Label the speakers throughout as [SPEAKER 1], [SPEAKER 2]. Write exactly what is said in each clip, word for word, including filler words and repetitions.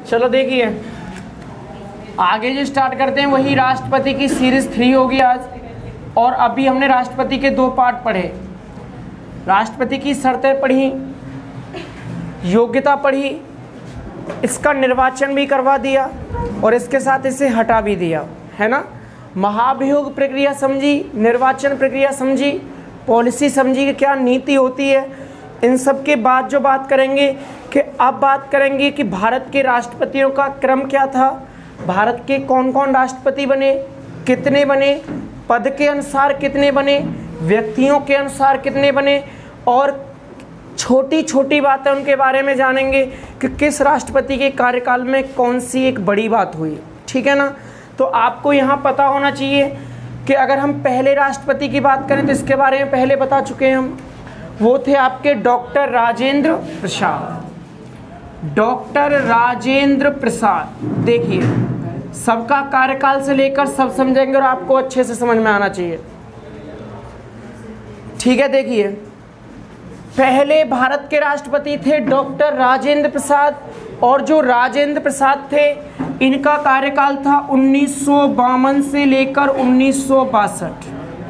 [SPEAKER 1] चलो देखिए आगे जो स्टार्ट करते हैं वही राष्ट्रपति की सीरीज थ्री होगी आज। और अभी हमने राष्ट्रपति के दो पार्ट पढ़े, राष्ट्रपति की शर्तें पढ़ी, योग्यता पढ़ी, इसका निर्वाचन भी करवा दिया और इसके साथ इसे हटा भी दिया, है ना। महाभियोग प्रक्रिया समझी, निर्वाचन प्रक्रिया समझी, पॉलिसी समझी कि क्या नीति होती है। इन सब के बाद जो बात करेंगे कि अब बात करेंगे कि भारत के राष्ट्रपतियों का क्रम क्या था, भारत के कौन कौन राष्ट्रपति बने, कितने बने, पद के अनुसार कितने बने, व्यक्तियों के अनुसार कितने बने, और छोटी छोटी बातें उनके बारे में जानेंगे कि किस राष्ट्रपति के कार्यकाल में कौन सी एक बड़ी बात हुई। ठीक है ना। तो आपको यहाँ पता होना चाहिए कि अगर हम पहले राष्ट्रपति की बात करें तो इसके बारे में पहले बता चुके हैं हम, वो थे आपके डॉक्टर राजेंद्र प्रसाद। डॉक्टर राजेंद्र प्रसाद, देखिए सबका कार्यकाल से लेकर सब समझेंगे और आपको अच्छे से समझ में आना चाहिए। ठीक है, देखिए पहले भारत के राष्ट्रपति थे डॉक्टर राजेंद्र प्रसाद, और जो राजेंद्र प्रसाद थे इनका कार्यकाल था उन्नीस सौ बावन से लेकर उन्नीस सौ बासठ।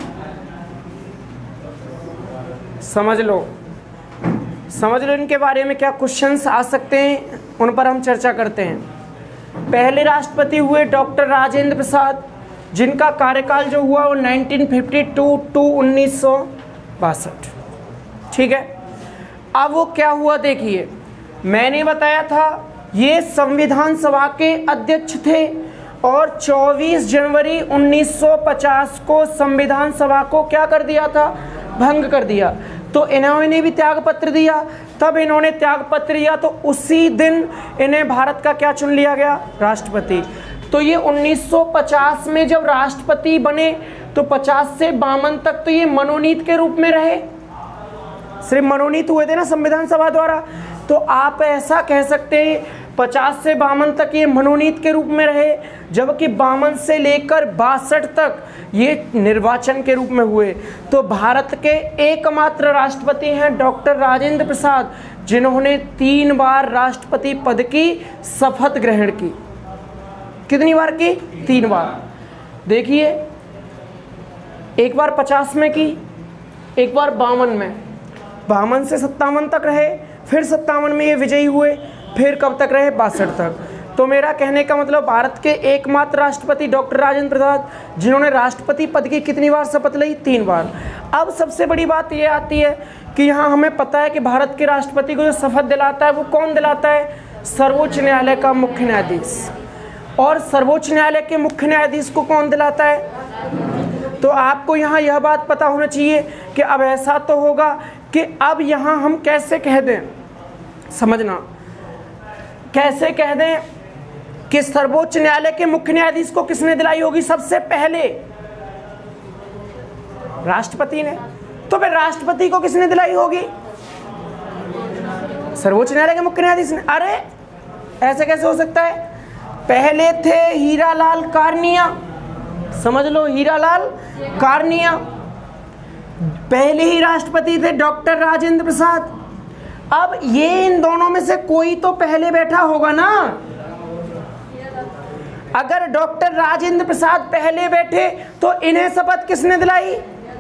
[SPEAKER 1] समझ लो समझ लो इनके बारे में क्या क्वेश्चंस आ सकते हैं, उन पर हम चर्चा करते हैं। पहले राष्ट्रपति हुए डॉक्टर राजेंद्र प्रसाद, जिनका कार्यकाल जो हुआ वो नाइनटीन फिफ्टी टू टू उन्नीस सौ बासठ। ठीक है, अब वो क्या हुआ देखिए, मैंने बताया था ये संविधान सभा के अध्यक्ष थे और चौबीस जनवरी उन्नीस सौ पचास को संविधान सभा को क्या कर दिया था, भंग कर दिया। तो इन्होंने भी त्याग पत्र दिया, तब इन्होंने त्याग पत्र दिया तो उसी दिन इन्हें भारत का क्या चुन लिया गया, राष्ट्रपति। तो ये उन्नीस सौ पचास में जब राष्ट्रपति बने तो पचास से बावन तक तो ये मनोनीत के रूप में रहे, सिर्फ मनोनीत हुए थे ना संविधान सभा द्वारा। तो आप ऐसा कह सकते हैं पचास से बावन तक ये मनोनीत के रूप में रहे, जबकि बावन से लेकर बासठ तक ये निर्वाचन के रूप में हुए। तो भारत के एकमात्र राष्ट्रपति हैं डॉक्टर राजेंद्र प्रसाद, जिन्होंने तीन बार राष्ट्रपति पद की शपथ ग्रहण की। कितनी बार की? तीन बार। देखिए एक बार पचास में की, एक बार बावन में, बावन से सत्तावन तक रहे, फिर सत्तावन में ये विजयी हुए, फिर कब तक रहे, बासठ तक। तो मेरा कहने का मतलब भारत के एकमात्र राष्ट्रपति डॉक्टर राजेंद्र प्रसाद, जिन्होंने राष्ट्रपति पद की कितनी बार शपथ ली, तीन बार। अब सबसे बड़ी बात ये आती है कि यहाँ हमें पता है कि भारत के राष्ट्रपति को जो शपथ दिलाता है वो कौन दिलाता है, सर्वोच्च न्यायालय का मुख्य न्यायाधीश। और सर्वोच्च न्यायालय के मुख्य न्यायाधीश को कौन दिलाता है। तो आपको यहाँ यह बात पता होना चाहिए कि अब ऐसा तो होगा कि अब यहाँ हम कैसे कह दें, समझना, कैसे कह दें कि सर्वोच्च न्यायालय के मुख्य न्यायाधीश को किसने दिलाई होगी, सबसे पहले राष्ट्रपति ने। तो फिर राष्ट्रपति को किसने दिलाई होगी, सर्वोच्च न्यायालय के मुख्य न्यायाधीश ने। अरे ऐसे कैसे हो सकता है, पहले थे हीरालाल कार्निया, समझ लो हीरालाल कार्निया, पहले ही राष्ट्रपति थे डॉक्टर राजेंद्र प्रसाद। अब ये इन दोनों में से कोई तो पहले बैठा होगा ना। अगर डॉक्टर राजेंद्र प्रसाद पहले बैठे तो इन्हें शपथ किसने दिलाई,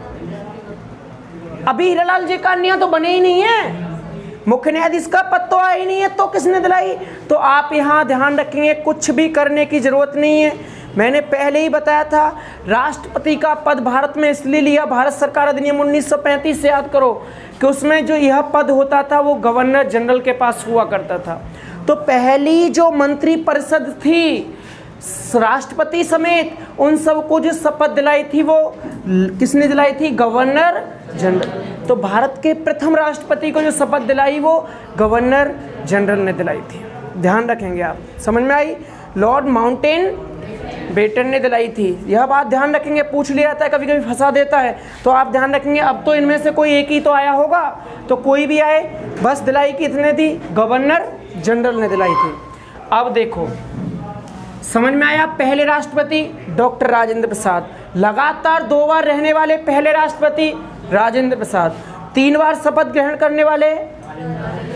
[SPEAKER 1] अभी हीरालाल जी कार्निया तो बने ही नहीं है, मुख्य न्यायाधीश का पद तो आया ही नहीं है, तो किसने दिलाई। तो आप यहाँ ध्यान रखेंगे कुछ भी करने की जरूरत नहीं है। मैंने पहले ही बताया था राष्ट्रपति का पद भारत में इसलिए लिया, भारत सरकार अधिनियम उन्नीस सौ पैंतीस से याद करो कि उसमें जो यह पद होता था वो गवर्नर जनरल के पास हुआ करता था। तो पहली जो मंत्री परिषद थी राष्ट्रपति समेत उन सबको जो शपथ दिलाई थी वो किसने दिलाई थी, गवर्नर जनरल। तो भारत के प्रथम राष्ट्रपति को जो शपथ दिलाई वो गवर्नर जनरल ने दिलाई थी। ध्यान रखेंगे आप, समझ में आई। लॉर्ड माउंटेन बेटन ने दिलाई थी, यह बात ध्यान रखेंगे। पूछ लिया जाता है, कभी कभी फंसा देता है, तो आप ध्यान रखेंगे। अब तो इनमें से कोई एक ही तो आया होगा, तो कोई भी आए, बस दिलाई किसने दी, गवर्नर जनरल ने दिलाई थी। अब देखो समझ में आया, पहले राष्ट्रपति डॉक्टर राजेंद्र प्रसाद, लगातार दो बार रहने वाले पहले राष्ट्रपति राजेंद्र प्रसाद, तीन बार शपथ ग्रहण करने वाले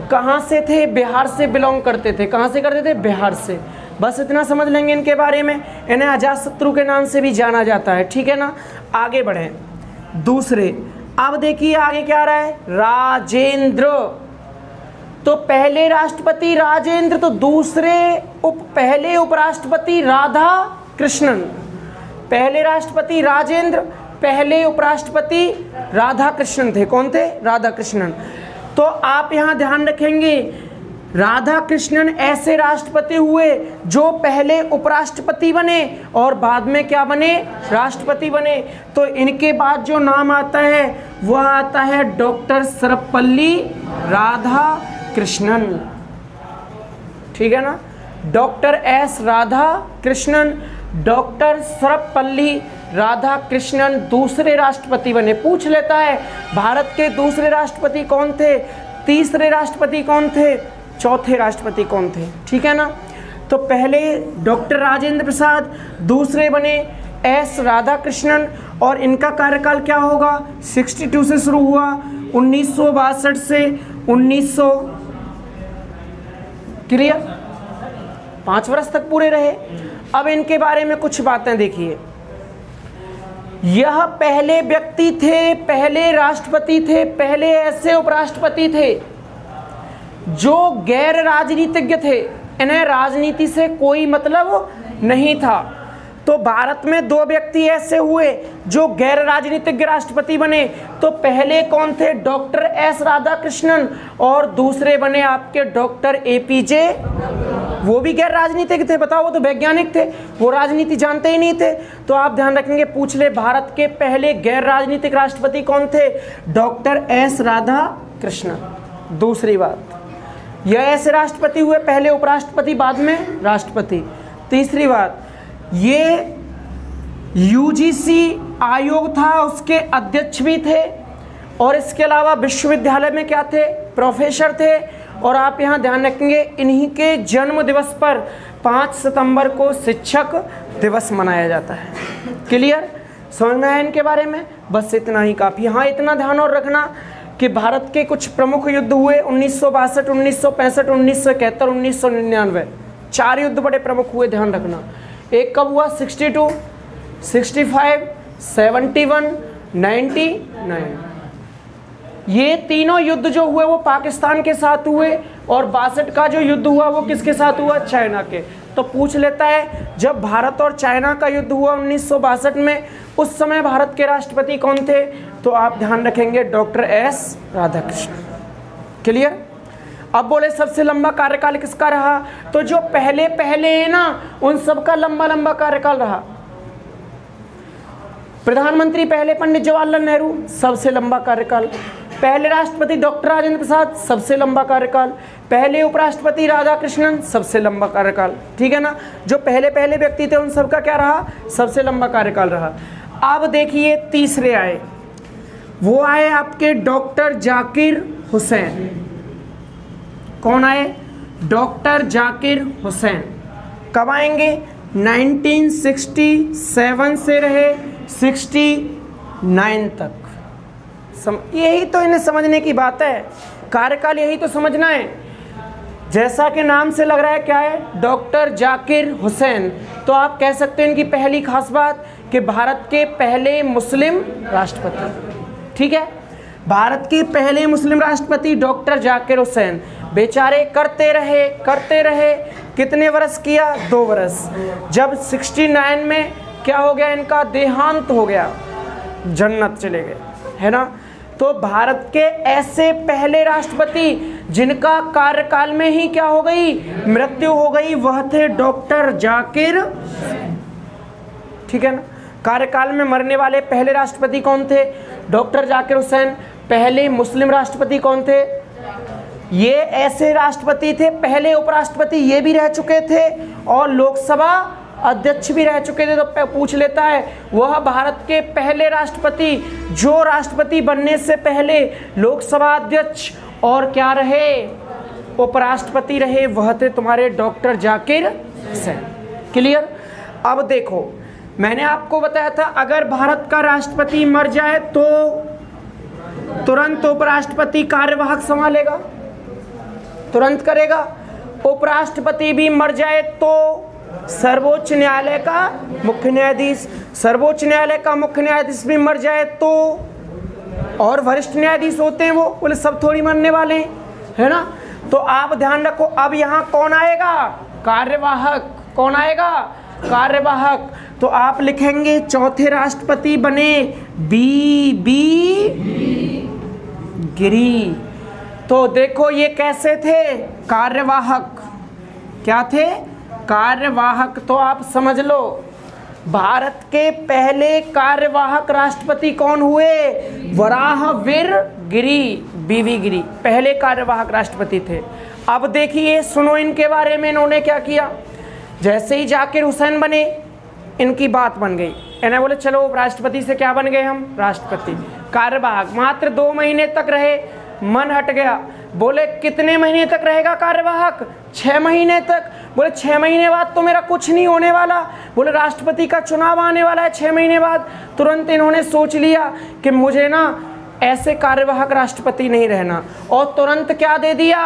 [SPEAKER 1] कहाँ से थे? बिहार से बिलोंग करते थे। कहाँ से करते थे? बिहार से। बस इतना समझ लेंगे इनके बारे में। इन्हें अजातशत्रु के नाम से भी जाना जाता है, ठीक है ना। आगे बढ़ें दूसरे। अब देखिए आगे क्या आ रहा है, राजेंद्र। तो पहले राष्ट्रपति राजेंद्र, तो दूसरे उप पहले उपराष्ट्रपति राधा कृष्णन। पहले राष्ट्रपति राजेंद्र, पहले उपराष्ट्रपति राधा कृष्णन थे। कौन थे? राधा कृष्णन। तो आप यहां ध्यान रखेंगे, राधा कृष्णन ऐसे राष्ट्रपति हुए जो पहले उपराष्ट्रपति बने और बाद में क्या बने? राष्ट्रपति बने। तो इनके बाद जो नाम आता है वह आता है डॉक्टर सर्वपल्ली राधा कृष्णन, ठीक है ना। Doctor S Radha Krishnan, doctor Sarvepalli Radha Krishnan दूसरे राष्ट्रपति बने। पूछ लेता है भारत के दूसरे राष्ट्रपति कौन थे, तीसरे राष्ट्रपति कौन थे, चौथे राष्ट्रपति कौन थे, ठीक है ना। तो पहले डॉक्टर राजेंद्र प्रसाद, दूसरे बने एस राधा कृष्णन, और इनका कार्यकाल क्या होगा? बासठ से शुरू हुआ, उन्नीस सौ बासठ से उन्नीस सौ, क्लियर, पाँच वर्ष तक पूरे रहे। अब इनके बारे में कुछ बातें देखिए। यह पहले व्यक्ति थे, पहले राष्ट्रपति थे, पहले ऐसे उपराष्ट्रपति थे जो गैर राजनीतिज्ञ थे। इन्हें राजनीति से कोई मतलब नहीं था। तो भारत में दो व्यक्ति ऐसे हुए जो गैर राजनीतिज्ञ राष्ट्रपति बने। तो पहले कौन थे? डॉक्टर एस राधाकृष्णन, और दूसरे बने आपके डॉक्टर एपीजे। वो भी गैर राजनीतिक थे, बताओ, वो तो वैज्ञानिक थे, वो राजनीति जानते ही नहीं थे। तो आप ध्यान रखेंगे, पूछ ले भारत के पहले गैर राजनीतिक राष्ट्रपति कौन थे? Doctor S Radhakrishnan. दूसरी बात, यह ऐसे राष्ट्रपति हुए, पहले उपराष्ट्रपति बाद में राष्ट्रपति। तीसरी बात, ये यूजीसी आयोग था, उसके अध्यक्ष भी थे, और इसके अलावा विश्वविद्यालय में क्या थे? प्रोफेसर थे। और आप यहाँ ध्यान रखेंगे, इन्हीं के जन्म दिवस पर पाँच सितंबर को शिक्षक दिवस मनाया जाता है। क्लियर, समझ में आया इनके बारे में? बस इतना ही काफ़ी। हाँ, इतना ध्यान और रखना कि भारत के कुछ प्रमुख युद्ध हुए उन्नीस सौ बासठ, उन्नीस सौ पैंसठ, उन्नीस सौ इकहत्तर, उन्नीस सौ निन्यानवे। चार युद्ध बड़े प्रमुख हुए, ध्यान रखना। एक कब हुआ? Sixty two, sixty five, seventy one, ninety nine. ये तीनों युद्ध जो हुए वो पाकिस्तान के साथ हुए, और बासठ का जो युद्ध हुआ वो किसके साथ हुआ? चाइना के। तो पूछ लेता है, जब भारत और चाइना का युद्ध हुआ उन्नीस सौ बासठ में, उस समय भारत के राष्ट्रपति कौन थे? तो आप ध्यान रखेंगे डॉक्टर एस राधाकृष्णन। क्लियर। अब बोले सबसे लंबा कार्यकाल किसका रहा? तो जो पहले पहले है ना, उन सबका लंबा लंबा कार्यकाल रहा। प्रधानमंत्री पहले पंडित जवाहरलाल नेहरू, सबसे लंबा कार्यकाल। पहले राष्ट्रपति डॉक्टर राजेंद्र प्रसाद, सबसे लंबा कार्यकाल। पहले उपराष्ट्रपति राधाकृष्णन, सबसे लंबा कार्यकाल, ठीक है ना। जो पहले पहले व्यक्ति थे उन सबका क्या रहा? सबसे लंबा कार्यकाल रहा। अब देखिए तीसरे आए, वो आए आपके डॉक्टर जाकिर हुसैन। कौन आए? डॉक्टर जाकिर हुसैन। कब आएंगे? नाइनटीन सिक्सटी सेवन से रहे सिक्सटी नाइन तक। सम... यही तो इन्हें समझने की बात है, कार्यकाल यही तो समझना है। जैसा कि नाम से लग रहा है क्या है? डॉक्टर जाकिर हुसैन। तो आप कह सकते हैं इनकी पहली खास बात कि भारत के पहले मुस्लिम राष्ट्रपति, ठीक है। भारत के पहले मुस्लिम राष्ट्रपति डॉक्टर जाकिर हुसैन। बेचारे करते रहे करते रहे कितने वर्ष किया? दो वर्ष। जब सिक्सटी नाइन में क्या हो गया? इनका देहांत हो गया, जन्नत चले गए, है ना। तो भारत के ऐसे पहले राष्ट्रपति जिनका कार्यकाल में ही क्या हो गई? मृत्यु हो गई, वह थे डॉक्टर जाकिर, ठीक है ना। कार्यकाल में मरने वाले पहले राष्ट्रपति कौन थे? डॉक्टर जाकिर हुसैन। पहले मुस्लिम राष्ट्रपति कौन थे? ये ऐसे राष्ट्रपति थे, पहले उपराष्ट्रपति ये भी रह चुके थे और लोकसभा अध्यक्ष भी रह चुके थे। तो पूछ लेता है वह भारत के पहले राष्ट्रपति जो राष्ट्रपति बनने से पहले लोकसभा अध्यक्ष और क्या रहे? उपराष्ट्रपति रहे, वह थे तुम्हारे डॉक्टर जाकिर हुसैन। क्लियर। अब देखो, मैंने आपको बताया था अगर भारत का राष्ट्रपति मर जाए तो तुरंत उपराष्ट्रपति कार्यवाहक संभालेगा, तुरंत करेगा। उपराष्ट्रपति भी मर जाए तो सर्वोच्च न्यायालय का मुख्य न्यायाधीश, सर्वोच्च न्यायालय का मुख्य न्यायाधीश भी मर जाए तो, और वरिष्ठ न्यायाधीश होते हैं वो, बोले सब थोड़ी मरने वाले हैं, है ना। तो आप ध्यान रखो, अब यहाँ कौन आएगा? कार्यवाहक। कौन आएगा? कार्यवाहक। तो आप लिखेंगे चौथे राष्ट्रपति बने बी बी गिरी। तो देखो ये कैसे थे? कार्यवाहक। क्या थे? कार्यवाहक। तो आप समझ लो भारत के पहले कार्यवाहक राष्ट्रपति कौन हुए? वराहवीर गिरी, बीवी गिरी पहले कार्यवाहक राष्ट्रपति थे। अब देखिए, सुनो इनके बारे में इन्होंने क्या किया। जैसे ही जाकिर हुसैन बने, इनकी बात बन गई, इन्हें बोले चलो राष्ट्रपति से क्या बन गए हम? राष्ट्रपति। कार्यवाहक मात्र दो महीने तक रहे, मन हट गया। बोले कितने महीने तक रहेगा कार्यवाहक? छः महीने तक। बोले छः महीने बाद तो मेरा कुछ नहीं होने वाला, बोले राष्ट्रपति का चुनाव आने वाला है छः महीने बाद। तुरंत इन्होंने सोच लिया कि मुझे ना ऐसे कार्यवाहक राष्ट्रपति नहीं रहना, और तुरंत क्या दे दिया?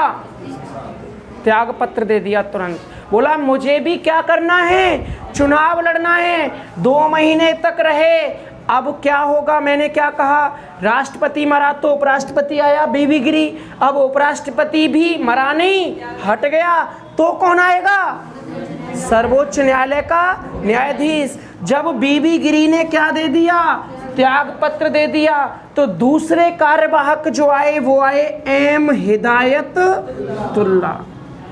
[SPEAKER 1] त्याग पत्र दे दिया तुरंत। बोला मुझे भी क्या करना है? चुनाव लड़ना है। दो महीने तक रहे। अब क्या होगा? मैंने क्या कहा? राष्ट्रपति मरा तो उपराष्ट्रपति आया, बीबी गिरी। अब उपराष्ट्रपति भी मरा नहीं, हट गया, तो कौन आएगा? सर्वोच्च न्यायालय का न्यायाधीश। जब बीबी गिरी ने क्या दे दिया? त्याग पत्र दे दिया, तो दूसरे कार्यवाहक जो आए वो आए एम हिदायतुल्लाह।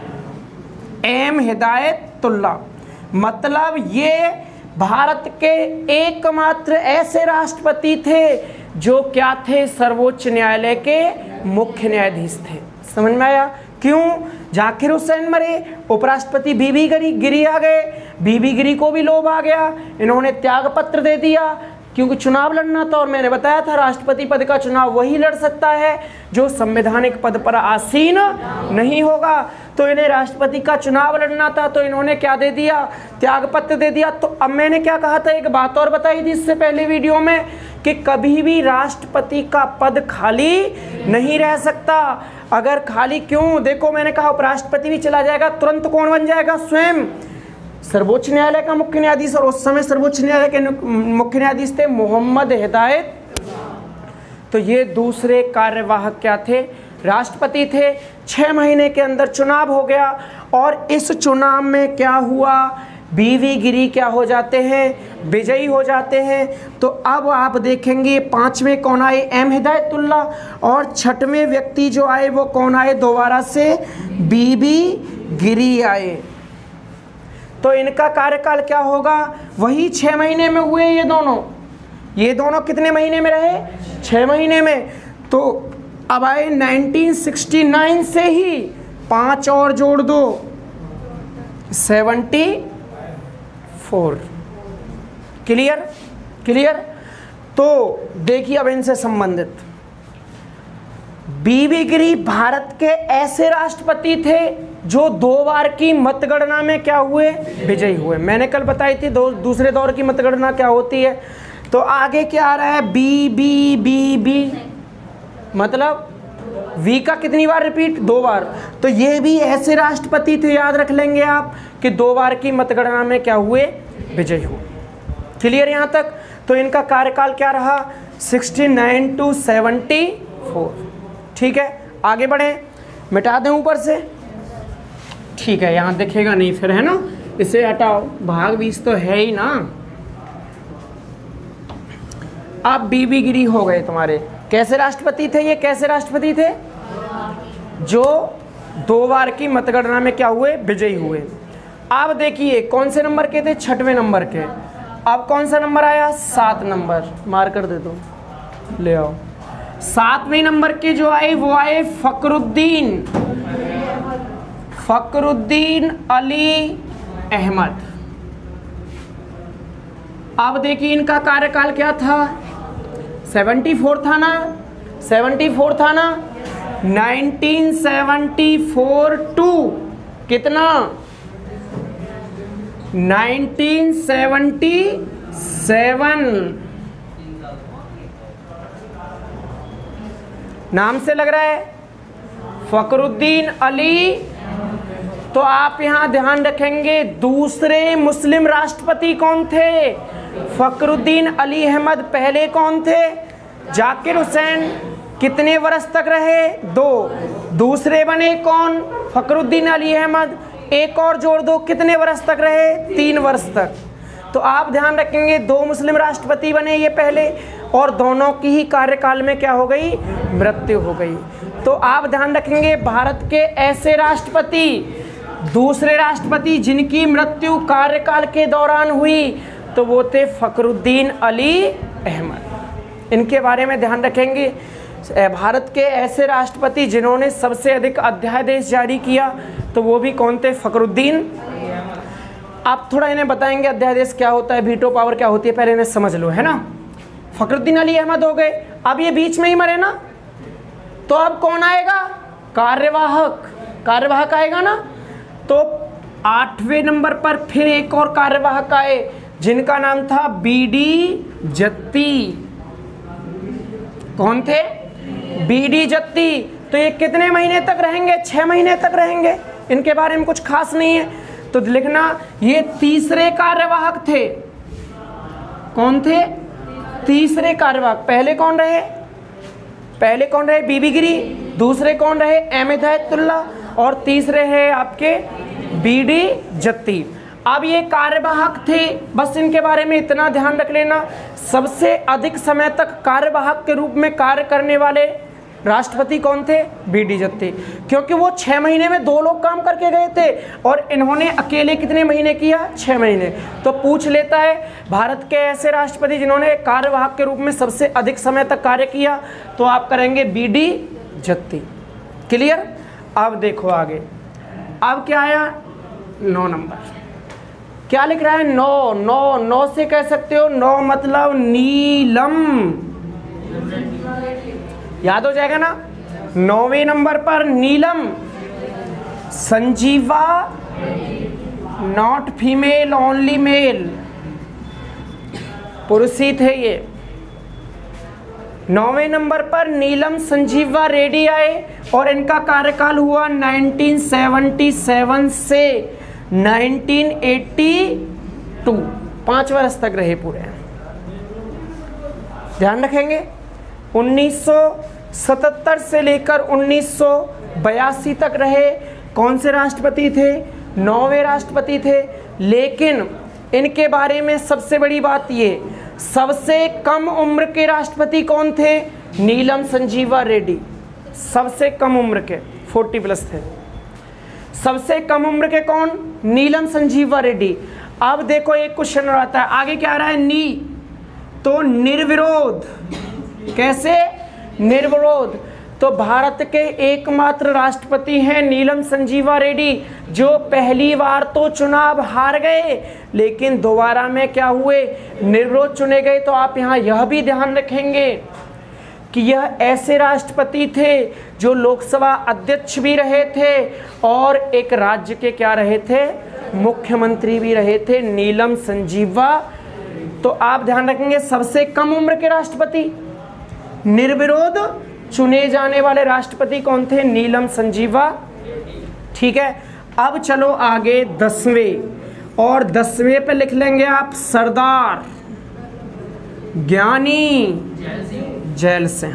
[SPEAKER 1] एम हिदायतुल्लाह मतलब ये भारत के एकमात्र ऐसे राष्ट्रपति थे जो क्या थे? सर्वोच्च न्यायालय के मुख्य न्यायाधीश थे। समझ में आया? क्यों? जाकिर हुसैन मरे, उपराष्ट्रपति बीबी गिरी गिरी आ गए, बीबी गिरी को भी लोभ आ गया, इन्होंने त्याग पत्र दे दिया, क्योंकि चुनाव लड़ना था। और मैंने बताया था राष्ट्रपति पद का चुनाव वही लड़ सकता है जो संवैधानिक पद पर आसीन नहीं होगा। तो इन्हें राष्ट्रपति का चुनाव लड़ना था, तो इन्होंने क्या दे दिया? त्याग पत्र दे दिया। तो अब मैंने क्या कहा था? एक बात और बताई थी इससे पहले वीडियो में कि कभी भी राष्ट्रपति का पद खाली नहीं रह सकता। अगर खाली क्यों? देखो मैंने कहा उपराष्ट्रपति भी चला जाएगा, तुरंत कौन बन जाएगा? स्वयं सर्वोच्च न्यायालय का मुख्य न्यायाधीश। और उस समय सर्वोच्च न्यायालय के मुख्य न्यायाधीश थे मोहम्मद हिदायत। तो ये दूसरे कार्यवाहक क्या थे? राष्ट्रपति थे। छः महीने के अंदर चुनाव हो गया, और इस चुनाव में क्या हुआ? बीवी गिरी क्या हो जाते हैं? विजयी हो जाते हैं। तो अब आप देखेंगे पांचवें कौन आए? एम हिदायतुल्लाह। और छठवें व्यक्ति जो आए वो कौन आए? दोबारा से बीबी गिरी आए। तो इनका कार्यकाल क्या होगा? वही छः महीने में हुए ये दोनों। ये दोनों कितने महीने में रहे? छः महीने में। तो अब आए नाइनटीन सिक्सटी नाइन से ही पाँच और जोड़ दो, सेवेंटी फोर। क्लियर? क्लियर? तो देखिए अब इनसे संबंधित बीबी गिरी भारत के ऐसे राष्ट्रपति थे जो दो बार की मतगणना में क्या हुए? विजयी हुए। मैंने कल बताई थी दो दूसरे दौर की मतगणना क्या होती है। तो आगे क्या आ रहा है? बी बी बी बी मतलब वी का कितनी बार रिपीट? दो बार। तो ये भी ऐसे राष्ट्रपति थे, याद रख लेंगे आप, कि दो बार की मतगणना में क्या हुए? विजयी हुए। क्लियर यहाँ तक? तो इनका कार्यकाल क्या रहा? Sixty nine to seventy four. ठीक है, आगे बढ़े। मिटा दें ऊपर से? ठीक है, यहाँ दिखेगा नहीं फिर, है ना? इसे हटाओ, भाग बीस तो है ही ना। अब बीबी गिरी हो गए तुम्हारे। कैसे राष्ट्रपति थे ये? कैसे राष्ट्रपति थे? जो दो बार की मतगणना में क्या हुए? विजयी हुए। अब देखिए कौन से नंबर के थे? छठवें नंबर के। अब कौन सा नंबर आया? सात नंबर। मार कर दे दो, ले आओ। सातवें नंबर के जो आए वो आए फखरुद्दीन फखरुद्दीन अली अहमद। अब देखिए इनका कार्यकाल क्या था? सेवेंटी फोर था ना? सेवेंटी फोर था ना? नाइनटीन सेवेंटी फोर टू कितना? Nineteen seventy seven. नाम से लग रहा है फखरुद्दीन अली। तो आप यहाँ ध्यान रखेंगे दूसरे मुस्लिम राष्ट्रपति कौन थे? फखरुद्दीन अली अहमद। पहले कौन थे? जाकिर हुसैन। कितने वर्ष तक रहे? दो। दूसरे बने कौन? फखरुद्दीन अली अहमद। एक और जोड़ दो, कितने वर्ष तक रहे? तीन वर्ष तक। तो आप ध्यान रखेंगे दो मुस्लिम राष्ट्रपति बने ये पहले, और दोनों की ही कार्यकाल में क्या हो गई? मृत्यु हो गई। तो आप ध्यान रखेंगे भारत के ऐसे राष्ट्रपति, दूसरे राष्ट्रपति जिनकी मृत्यु कार्यकाल के दौरान हुई, तो वो थे फखरुद्दीन अली अहमद। इनके बारे में ध्यान रखेंगे। भारत के ऐसे राष्ट्रपति जिन्होंने सबसे अधिक अध्यादेश जारी किया, तो वो भी कौन थे? फखरुद्दीन। आप थोड़ा इन्हें बताएंगे अध्यादेश क्या होता है, वीटो पावर क्या होती है, पहले इन्हें समझ लो, है ना। फखरुद्दीन अली अहमद हो गए। अब ये बीच में ही मरे ना, तो अब कौन आएगा? कार्यवाहक। कार्यवाहक आएगा ना। तो आठवें नंबर पर फिर एक और कार्यवाहक आए जिनका नाम था बी डी जत्ती। कौन थे? B D Jatti. तो ये कितने महीने तक रहेंगे? छह महीने तक रहेंगे। इनके बारे में कुछ खास नहीं है, तो लिखना ये तीसरे कार्यवाहक थे। कौन थे? तीसरे कार्यवाहक। पहले कौन रहे? पहले कौन रहे? बीबी गिरी। दूसरे कौन रहे? अहमद हिदायतुल्ला। और तीसरे है आपके बी डी जत्ती। अब ये कार्यवाहक थे, बस इनके बारे में इतना ध्यान रख लेना, सबसे अधिक समय तक कार्यवाहक के रूप में कार्य करने वाले राष्ट्रपति कौन थे? B D Jatti. क्योंकि वो छह महीने में दो लोग काम करके गए थे, और इन्होंने अकेले कितने महीने किया? छह महीने। तो पूछ लेता है भारत के ऐसे राष्ट्रपति जिन्होंने कार्यवाहक के रूप में सबसे अधिक समय तक कार्य किया, तो आप करेंगे बी डी जत्ती। क्लियर? अब देखो आगे, अब क्या आया? नौ नंबर। क्या लिख रहा है? नौ। नौ नौ से कह सकते हो, नौ मतलब नीलम। याद हो जाएगा ना। नौवें नंबर पर Neelam Sanjiva, not female, only male, पुरुष ही थे ये। नौवें नंबर पर नीलम संजीवा रेड्डी आए, और इनका कार्यकाल हुआ नाइनटीन सेवेंटी सेवन से नाइनटीन एटी टू। पांच वर्ष तक रहे पूरे। ध्यान रखेंगे उन्नीस सौ सतहत्तर से लेकर उन्नीस सौ बयासी तक रहे। कौन से राष्ट्रपति थे? नौवें राष्ट्रपति थे। लेकिन इनके बारे में सबसे बड़ी बात ये, सबसे कम उम्र के राष्ट्रपति कौन थे? नीलम संजीवा रेड्डी। सबसे कम उम्र के, चालीस प्लस थे। सबसे कम उम्र के कौन? नीलम संजीवा रेड्डी। अब देखो एक क्वेश्चन आता है, आगे क्या आ रहा है? नी। तो निर्विरोध। कैसे? निर्विरोध। तो भारत के एकमात्र राष्ट्रपति हैं नीलम संजीवा रेड्डी, जो पहली बार तो चुनाव हार गए, लेकिन दोबारा में क्या हुए? निर्विरोध चुने गए। तो आप यहाँ यह भी ध्यान रखेंगे कि यह ऐसे राष्ट्रपति थे जो लोकसभा अध्यक्ष भी रहे थे, और एक राज्य के क्या रहे थे? मुख्यमंत्री भी रहे थे, नीलम संजीवा। तो आप ध्यान रखेंगे सबसे कम उम्र के राष्ट्रपति, निर्विरोध चुने जाने वाले राष्ट्रपति कौन थे? नीलम संजीवा। ठीक है। अब चलो आगे दसवें, और दसवें पे लिख लेंगे आप सरदार ज्ञानी जैल सिंह।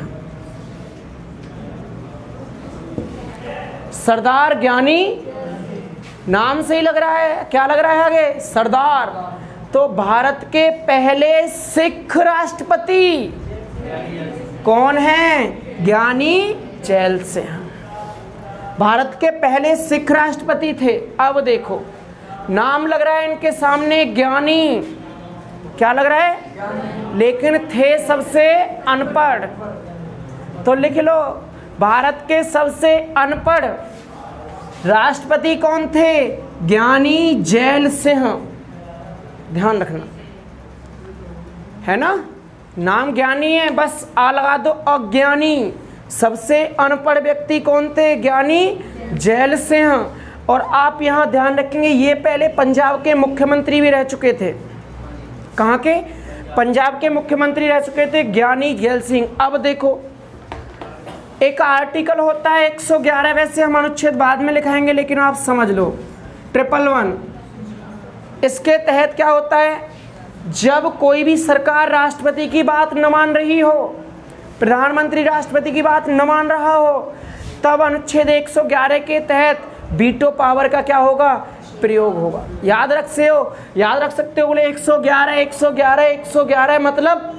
[SPEAKER 1] सरदार ज्ञानी, नाम से ही लग रहा है, क्या लग रहा है आगे? सरदार। तो भारत के पहले सिख राष्ट्रपति कौन है? ज्ञानी जैल सिंह। भारत के पहले सिख राष्ट्रपति थे। अब देखो नाम लग रहा है इनके सामने ज्ञानी, क्या लग रहा है? लेकिन थे सबसे अनपढ़। तो लिख लो भारत के सबसे अनपढ़ राष्ट्रपति कौन थे? ज्ञानी जैल सिंह। ध्यान रखना, है ना। नाम ज्ञानी है, बस आ लगा दो अज्ञानी। सबसे अनपढ़ व्यक्ति कौन थे? ज्ञानी जैल सिंह। और आप यहाँ ध्यान रखेंगे ये पहले पंजाब के मुख्यमंत्री भी रह चुके थे। कहाँ के? पंजाब के मुख्यमंत्री रह चुके थे ज्ञानी जैल सिंह। अब देखो एक आर्टिकल होता है एक सौ ग्यारह, वैसे हम अनुच्छेद बाद में लिखाएंगे लेकिन आप समझ लो, ट्रिपल वन। इसके तहत क्या होता है, जब कोई भी सरकार राष्ट्रपति की बात न मान रही हो, प्रधानमंत्री राष्ट्रपति की बात न मान रहा हो, तब अनुच्छेद एक सौ ग्यारह के तहत वीटो पावर का क्या होगा, प्रयोग होगा। याद रख से हो याद रख सकते हो, बोले एक सौ ग्यारह एक सौ ग्यारह एक सौ ग्यारह मतलब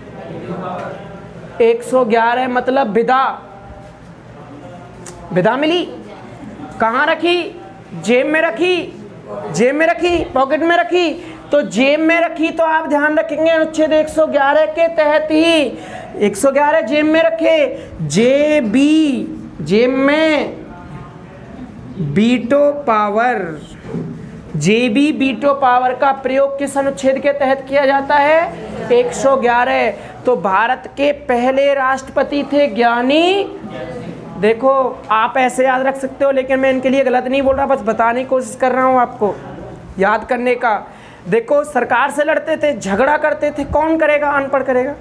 [SPEAKER 1] एक सौ ग्यारह मतलब विदा। विदा मिली, कहाँ रखी, जेब में रखी, जेब में रखी, पॉकेट में रखी। तो जेब में रखी तो आप ध्यान रखेंगे अनुच्छेद एक सौ ग्यारह के तहत ही एक सौ ग्यारह जेब में रखे, जेबी जेब में वीटो पावर, जेबी वीटो पावर का प्रयोग किस अनुच्छेद के तहत किया जाता है, एक सौ ग्यारह। तो भारत के पहले राष्ट्रपति थे ज्ञानी, देखो आप ऐसे याद रख सकते हो लेकिन मैं इनके लिए गलत नहीं बोल रहा, बस बताने की कोशिश कर रहा हूँ आपको याद करने का। देखो सरकार से लड़ते थे, झगड़ा करते थे, कौन करेगा, अनपढ़ करेगा,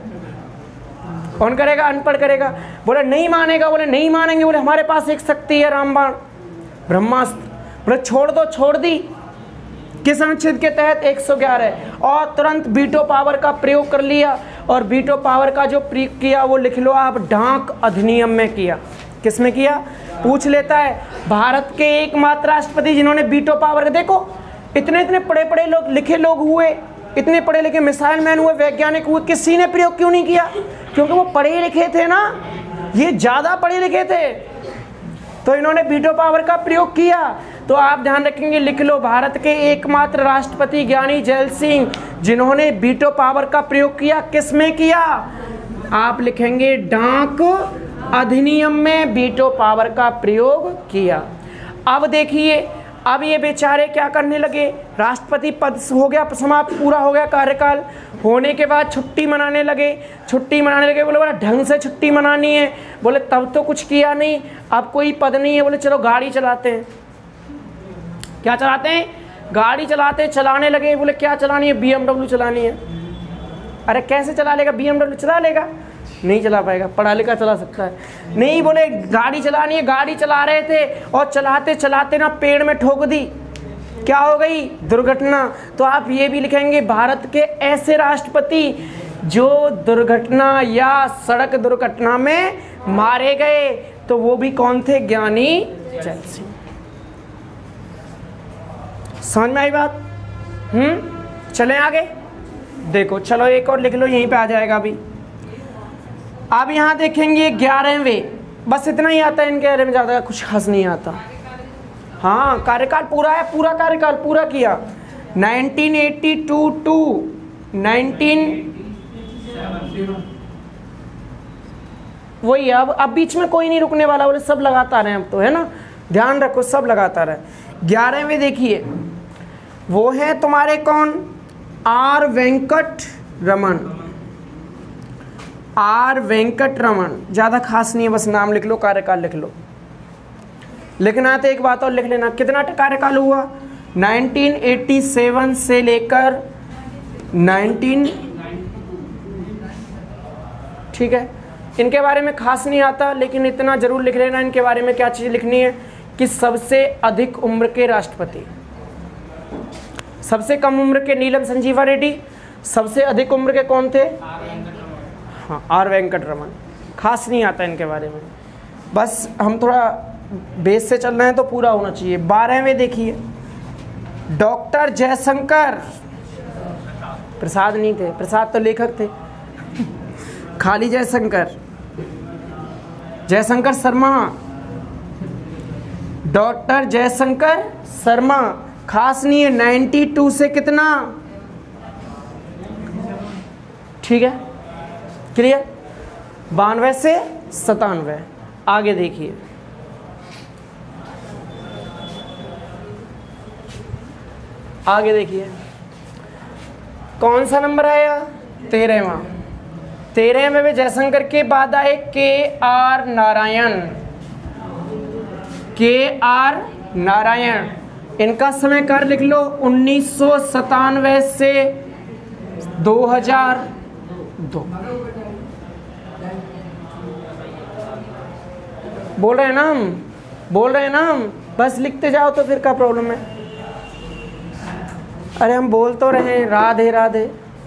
[SPEAKER 1] कौन करेगा, अनपढ़ करेगा। बोले नहीं मानेगा, बोले नहीं मानेंगे, बोले हमारे पास एक शक्ति है रामबाण ब्रह्मास्त्र, बोले छोड़ दो, छोड़ दी। किस अनुच्छेद के तहत, एक सौ ग्यारह, और तुरंत वीटो पावर का प्रयोग कर लिया। और वीटो पावर का जो प्रयोग किया वो लिख लो आप, डाक अधिनियम में किया। किस में किया, पूछ लेता है। भारत के एकमात्र राष्ट्रपति जिन्होंने वीटो पावर, देखो इतने इतने पढ़े पढ़े लोग, लिखे लोग हुए, इतने पढ़े लिखे मिसाइल मैन हुए, वैज्ञानिक हुए, किसी ने प्रयोग क्यों नहीं किया, क्योंकि वो पढ़े लिखे थे ना, ये ज़्यादा पढ़े लिखे थे, तो इन्होंने वीटो पावर का प्रयोग किया। तो आप ध्यान रखेंगे, लिख लो, भारत के एकमात्र राष्ट्रपति ज्ञानी जैल सिंह जिन्होंने वीटो पावर का प्रयोग किया, किस में किया, आप लिखेंगे डाक अधिनियम में वीटो पावर का प्रयोग किया। अब देखिए, अब ये बेचारे क्या करने लगे, राष्ट्रपति पद हो गया समाप्त, पूरा हो गया कार्यकाल, होने के बाद छुट्टी मनाने लगे, छुट्टी मनाने लगे, बोले बोला ढंग से छुट्टी मनानी है, बोले तब तो कुछ किया नहीं, अब कोई पद नहीं है, बोले चलो गाड़ी चलाते हैं। क्या चलाते हैं, गाड़ी चलाते, चलाने लगे, बोले क्या चलानी है, बी एम डब्ल्यू चलानी है। अरे कैसे चला लेगा, बी एम डब्ल्यू चला लेगा, नहीं चला पाएगा, पढ़ा लिखा चला सकता है, नहीं, बोले गाड़ी चलानी है। गाड़ी चला रहे थे और चलाते चलाते ना पेड़ में ठोक दी, क्या हो गई, दुर्घटना। तो आप ये भी लिखेंगे, भारत के ऐसे राष्ट्रपति जो दुर्घटना या सड़क दुर्घटना में मारे गए, तो वो भी कौन थे, ज्ञानी जैल सिंह। समझ में आई बात, हम्म चलें आगे, देखो चलो एक और लिख लो, यहीं पे आ जाएगा अभी। अब यहाँ देखेंगे ग्यारहवें, बस इतना ही आता है इनके बारे में, ज़्यादा कुछ खास नहीं आता। हाँ कार्यकाल पूरा है, पूरा कार्यकाल पूरा किया, nineteen eighty two to nineteen, वही अब अब बीच में कोई नहीं रुकने वाला, बोले सब लगातार हैं अब तो, है ना, ध्यान रखो सब लगातार है। ग्यारहवें देखिए, वो है तुम्हारे कौन, आर वेंकट रमन, आर वेंकट रमन, ज़्यादा खास नहीं है, बस नाम लिख लो, कार्यकाल लिख लो। लिखना है तो एक बात और लिख लेना, कितना कार्यकाल हुआ, नाइनटीन एटी सेवन से लेकर नाइनटीन, ठीक है। इनके बारे में खास नहीं आता, लेकिन इतना जरूर लिख लेना इनके बारे में क्या चीज़ लिखनी है, कि सबसे अधिक उम्र के राष्ट्रपति, सबसे कम उम्र के नीलम संजीवा रेड्डी, सबसे अधिक उम्र के कौन थे, हाँ आर वेंकट रमन। खास नहीं आता इनके बारे में, बस हम थोड़ा बेस से चल रहे हैं तो पूरा होना चाहिए। बारहवें देखिए, डॉक्टर जयशंकर प्रसाद नहीं थे, प्रसाद तो लेखक थे, खाली जयशंकर, जयशंकर शर्मा, डॉक्टर जयशंकर शर्मा, खास नहीं है, नाइन्टी टू से कितना, ठीक है क्लियर, बानवे से सतानवे। आगे देखिए, आगे देखिए कौन सा नंबर आया, तेरहवां। तेरहवें में जयशंकर के बाद आए के आर नारायण, के आर नारायण, इनका समय कार्य लिख लो, उन्नीस सौ सतानवे से दो हजार दो। बोल रहे हैं ना हम, बोल रहे हैं ना हम, बस लिखते जाओ तो फिर क्या प्रॉब्लम है। अरे हम बोल तो रहे हैं राधे राधे।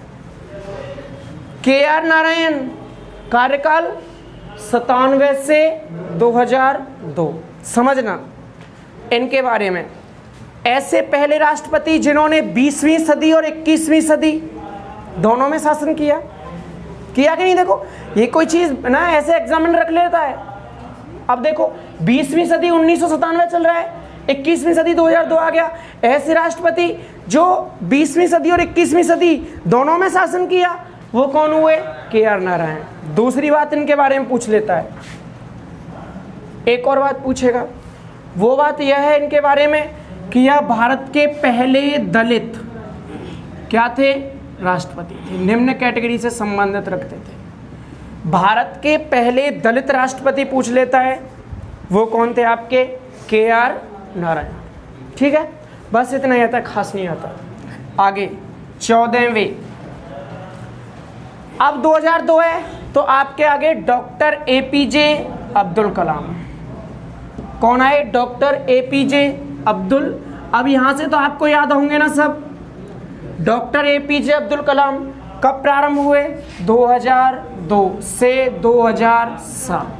[SPEAKER 1] के आर नारायण, कार्यकाल सतानवे से दो हज़ार दो। समझना इनके बारे में। ऐसे पहले राष्ट्रपति जिन्होंने बीसवीं सदी और इक्कीसवीं सदी दोनों में शासन किया किया कि नहीं। देखो ये कोई चीज़ ना ऐसे एग्जाम में रख लेता है। अब देखो बीसवीं सदी उन्नीस सौ सतानवे चल रहा है, इक्कीसवीं सदी दो हज़ार दो आ गया। ऐसे राष्ट्रपति जो बीसवीं सदी और इक्कीसवीं सदी दोनों में शासन किया वो कौन हुए? के आर नारायण। दूसरी बात इनके बारे में पूछ लेता है, एक और बात पूछेगा। वो बात यह है इनके बारे में कि यह भारत के पहले दलित क्या थे? राष्ट्रपति थे। निम्न कैटेगरी से संबंधित रखते थे। भारत के पहले दलित राष्ट्रपति पूछ लेता है, वो कौन थे आपके? के आर नारायण। ठीक है, बस इतना ही आता है, खास नहीं आता। आगे चौदहवें, अब दो हज़ार दो है तो आपके आगे doctor A P J Abdul Kalam. कौन आए? Doctor A P J Abdul. अब यहां से तो आपको याद होंगे ना सब। Doctor A P J Abdul Kalam कब प्रारंभ हुए? दो हज़ार दो से दो हज़ार सात।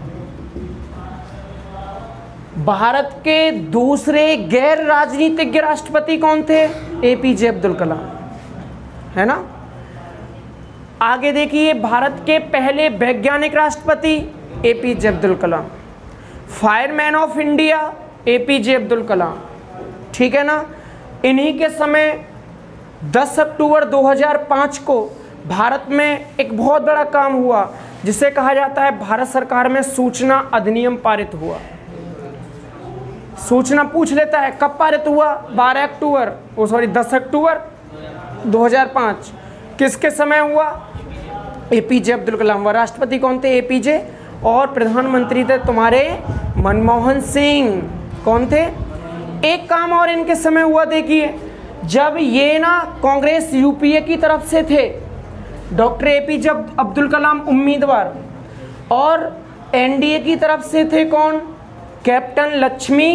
[SPEAKER 1] भारत के दूसरे गैर राजनीतिज्ञ राष्ट्रपति कौन थे? ए पी जे अब्दुल कलाम, है ना। आगे देखिए, भारत के पहले वैज्ञानिक राष्ट्रपति A P J Abdul Kalam. Fireman of India A P J Abdul Kalam. ठीक है ना। इन्हीं के समय दस अक्टूबर दो हज़ार पाँच को भारत में एक बहुत बड़ा काम हुआ जिसे कहा जाता है भारत सरकार में सूचना अधिनियम पारित हुआ। सूचना पूछ लेता है कब पारित हुआ? बारह अक्टूबर ओ सॉरी दस अक्टूबर दो हज़ार पाँच। किसके समय हुआ? A P J Abdul Kalam. वह राष्ट्रपति कौन थे? A P J. और प्रधानमंत्री थे तुम्हारे मनमोहन सिंह। कौन थे? एक काम और इनके समय हुआ, देखिए, जब ये ना कांग्रेस यू पी ए की तरफ से थे, doctor A P J Abdul Kalam उम्मीदवार, और एन डी ए की तरफ से थे कौन? कैप्टन लक्ष्मी।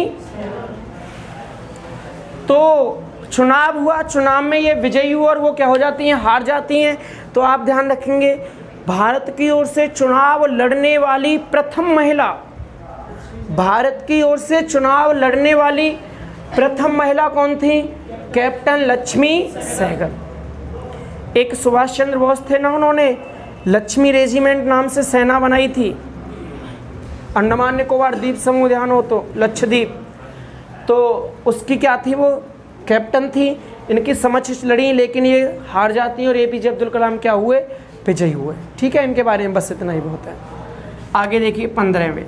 [SPEAKER 1] तो चुनाव हुआ, चुनाव में ये विजयी हुआ और वो क्या हो जाती हैं? हार जाती हैं। तो आप ध्यान रखेंगे, भारत की ओर से चुनाव लड़ने वाली प्रथम महिला, भारत की ओर से चुनाव लड़ने वाली प्रथम महिला कौन थी? कैप्टन लक्ष्मी सहगल। एक सुभाष चंद्र बोस थे ना, उन्होंने लक्ष्मी रेजिमेंट नाम से सेना बनाई थी। अंडमान निकोबार द्वीप समूह, ध्यान हो तो, लक्षद्वीप, तो उसकी क्या थी? वो कैप्टन थी। इनकी समक्ष लड़ी लेकिन ये हार जाती हैं और ए पी जे अब्दुल कलाम क्या हुए? विजयी हुए। ठीक है, इनके बारे में बस इतना ही बहुत है। आगे देखिए पंद्रहवें।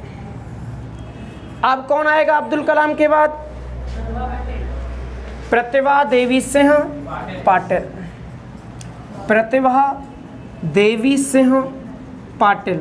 [SPEAKER 1] अब कौन आएगा अब्दुल कलाम के बाद? प्रतिभा देवी सिंह पाटिल। प्रतिभा देवी सिंह पाटिल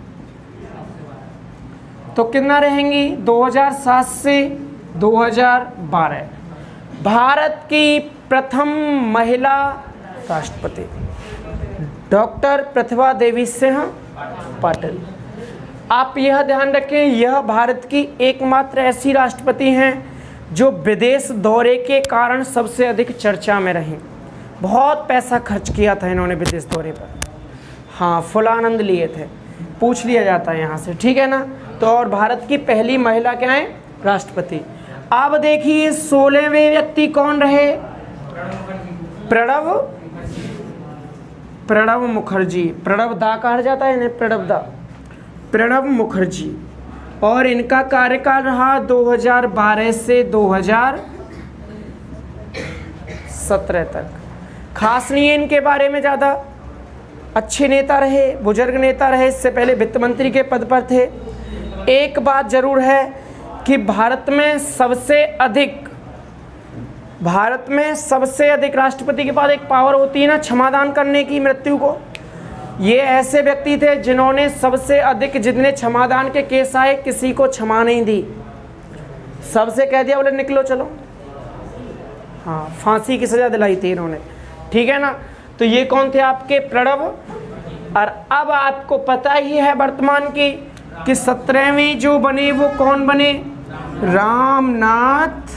[SPEAKER 1] तो कितना रहेंगी? दो हज़ार सात से दो हज़ार बारह। भारत की प्रथम महिला राष्ट्रपति डॉक्टर प्रतिभा देवी सिंह पाटिल। आप यह ध्यान रखें, यह भारत की एकमात्र ऐसी राष्ट्रपति हैं जो विदेश दौरे के कारण सबसे अधिक चर्चा में रहीं। बहुत पैसा खर्च किया था इन्होंने विदेश दौरे पर। हाँ, फुल आनंद लिए थे। पूछ लिया जाता है यहाँ से, ठीक है ना। तो और भारत की पहली महिला क्या है? राष्ट्रपति। अब देखिए सोलहवें व्यक्ति कौन रहे? प्रणब प्रणब मुखर्जी। प्रणब दा कहा जाता है इन्हें, प्रणब दा, प्रणब मुखर्जी। और इनका कार्यकाल रहा दो हज़ार बारह से दो हज़ार सत्रह तक। खास नहीं है इनके बारे में ज़्यादा। अच्छे नेता रहे, बुजुर्ग नेता रहे, इससे पहले वित्त मंत्री के पद पर थे। एक बात जरूर है कि भारत में सबसे अधिक भारत में सबसे अधिक राष्ट्रपति के पास एक पावर होती है ना, क्षमादान करने की मृत्यु को। ये ऐसे व्यक्ति थे जिन्होंने सबसे अधिक, जितने क्षमादान के केस आए, किसी को क्षमा नहीं दी। सबसे कह दिया बोले निकलो चलो। हाँ, फांसी की सजा दिलाई थी इन्होंने, ठीक है ना। तो ये कौन थे आपके? प्रणब। और अब आपको पता ही है वर्तमान की कि सत्रहवें जो बने वो कौन बने? रामनाथ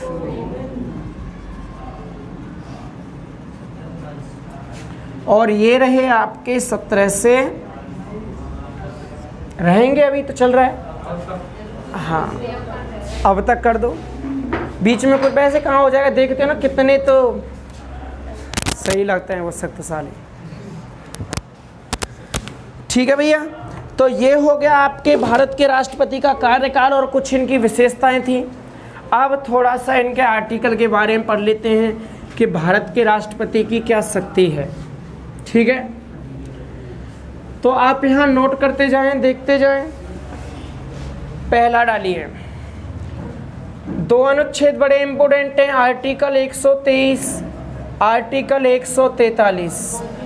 [SPEAKER 1] और ये रहे आपके सत्रह से रहेंगे, अभी तो चल रहा है। हाँ अब तक कर दो, बीच में कुछ पैसे कहाँ हो जाएगा, देखते हो ना कितने तो सही लगते हैं वो शक्तिशाली। ठीक है भैया, तो ये हो गया आपके भारत के राष्ट्रपति का कार्यकाल और कुछ इनकी विशेषताएं थी। अब थोड़ा सा इनके आर्टिकल के बारे में पढ़ लेते हैं कि भारत के राष्ट्रपति की क्या शक्ति है। ठीक है, तो आप यहाँ नोट करते जाएं, देखते जाएं। पहला डालिए, दो अनुच्छेद बड़े इंपोर्टेंट हैं, आर्टिकल एक सौ तेईस, आर्टिकल एक सौ तैंतालीस।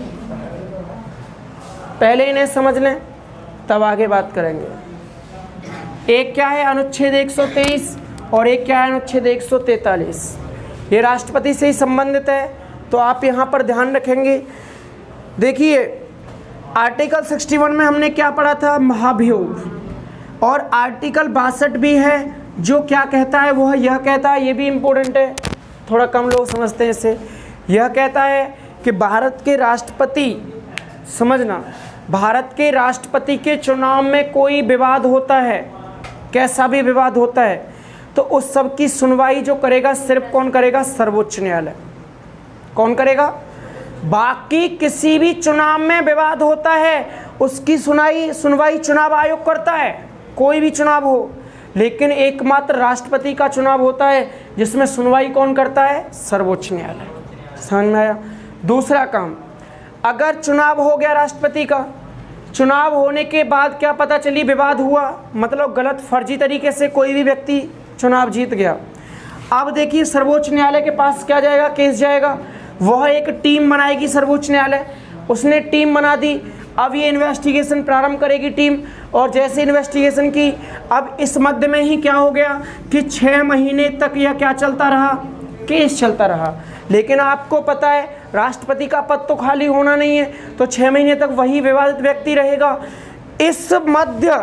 [SPEAKER 1] पहले इन्हें समझ लें तब आगे बात करेंगे। एक क्या है अनुच्छेद एक सौ तेईस और एक क्या है अनुच्छेद एक सौ तैंतालीस। ये राष्ट्रपति से ही संबंधित है, तो आप यहाँ पर ध्यान रखेंगे। देखिए आर्टिकल इकसठ में हमने क्या पढ़ा था? महाभियोग। और आर्टिकल बासठ भी है जो क्या कहता है? वो यह कहता है, ये भी इम्पोर्टेंट है, थोड़ा कम लोग समझते हैं इसे। यह कहता है कि भारत के राष्ट्रपति, समझना, भारत के राष्ट्रपति के चुनाव में कोई विवाद होता है, कैसा भी विवाद होता है, तो उस सब की सुनवाई जो करेगा सिर्फ कौन करेगा? सर्वोच्च न्यायालय। कौन करेगा? बाकी किसी भी चुनाव में विवाद होता है उसकी सुनाई सुनवाई चुनाव आयोग करता है, कोई भी चुनाव हो, लेकिन एकमात्र राष्ट्रपति का चुनाव होता है जिसमें सुनवाई कौन करता है? सर्वोच्च न्यायालय। समझ में आया? दूसरा काम, अगर चुनाव हो गया राष्ट्रपति का, चुनाव होने के बाद क्या पता चली विवाद हुआ, मतलब गलत फर्जी तरीके से कोई भी व्यक्ति चुनाव जीत गया, अब देखिए सर्वोच्च न्यायालय के पास क्या जाएगा? केस जाएगा। वह एक टीम बनाएगी सर्वोच्च न्यायालय, उसने टीम बना दी, अब ये इन्वेस्टिगेशन प्रारंभ करेगी टीम। और जैसे इन्वेस्टिगेशन की, अब इस मध्य में ही क्या हो गया कि छः महीने तक यह क्या चलता रहा? केस चलता रहा। लेकिन आपको पता है राष्ट्रपति का पद तो खाली होना नहीं है, तो छः महीने तक वही विवादित व्यक्ति रहेगा। इस मध्य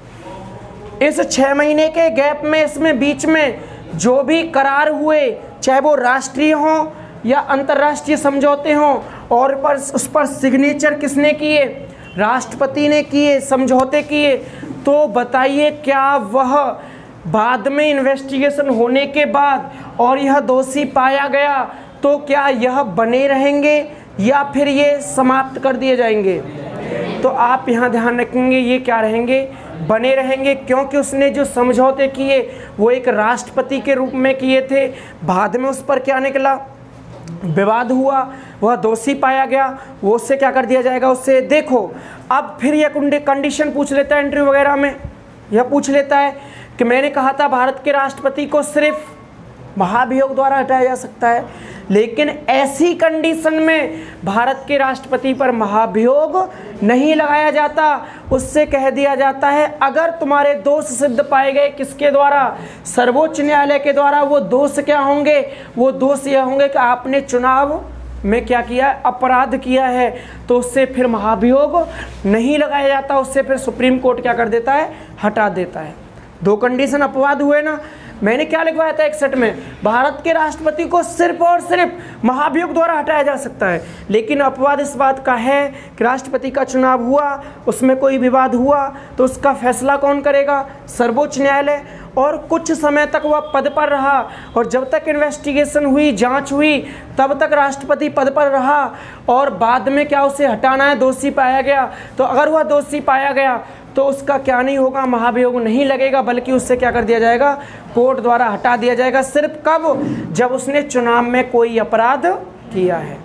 [SPEAKER 1] इस छः महीने के गैप में, इसमें बीच में जो भी करार हुए, चाहे वो राष्ट्रीय हों या अंतर्राष्ट्रीय समझौते हों, और पर उस पर सिग्नेचर किसने किए? राष्ट्रपति ने किए, समझौते किए, तो बताइए क्या वह बाद में इन्वेस्टिगेशन होने के बाद और यह दोषी पाया गया तो क्या यह बने रहेंगे या फिर ये समाप्त कर दिए जाएंगे? तो आप यहाँ ध्यान रखेंगे, ये क्या रहेंगे? बने रहेंगे, क्योंकि उसने जो समझौते किए वो एक राष्ट्रपति के रूप में किए थे। बाद में उस पर क्या निकला? विवाद हुआ, वह दोषी पाया गया, वो उससे क्या कर दिया जाएगा? उससे देखो, अब फिर यह कंडीशन पूछ लेता है इंटरव्यू वगैरह में, यह पूछ लेता है कि मैंने कहा था भारत के राष्ट्रपति को सिर्फ महाभियोग द्वारा हटाया जा सकता है, लेकिन ऐसी कंडीशन में भारत के राष्ट्रपति पर महाभियोग नहीं लगाया जाता, उससे कह दिया जाता है अगर तुम्हारे दोष सिद्ध पाए गए किसके द्वारा? सर्वोच्च न्यायालय के द्वारा। वो दोष क्या होंगे? वो दोष यह होंगे कि आपने चुनाव में क्या किया? अपराध किया है, तो उससे फिर महाभियोग नहीं लगाया जाता, उससे फिर सुप्रीम कोर्ट क्या कर देता है? हटा देता है। दो कंडीशन अपवाद हुए ना। मैंने क्या लिखवाया था इकसठ में? भारत के राष्ट्रपति को सिर्फ और सिर्फ महाभियोग द्वारा हटाया जा सकता है, लेकिन अपवाद इस बात का है कि राष्ट्रपति का चुनाव हुआ, उसमें कोई विवाद हुआ, तो उसका फैसला कौन करेगा? सर्वोच्च न्यायालय। और कुछ समय तक वह पद पर रहा, और जब तक इन्वेस्टिगेशन हुई, जांच हुई, तब तक राष्ट्रपति पद पर रहा, और बाद में क्या उसे हटाना है? दोषी पाया गया, तो अगर वह दोषी पाया गया तो उसका क्या नहीं होगा? महाभियोग नहीं लगेगा, बल्कि उससे क्या कर दिया जाएगा? कोर्ट द्वारा हटा दिया जाएगा। सिर्फ कब? जब उसने चुनाव में कोई अपराध किया है।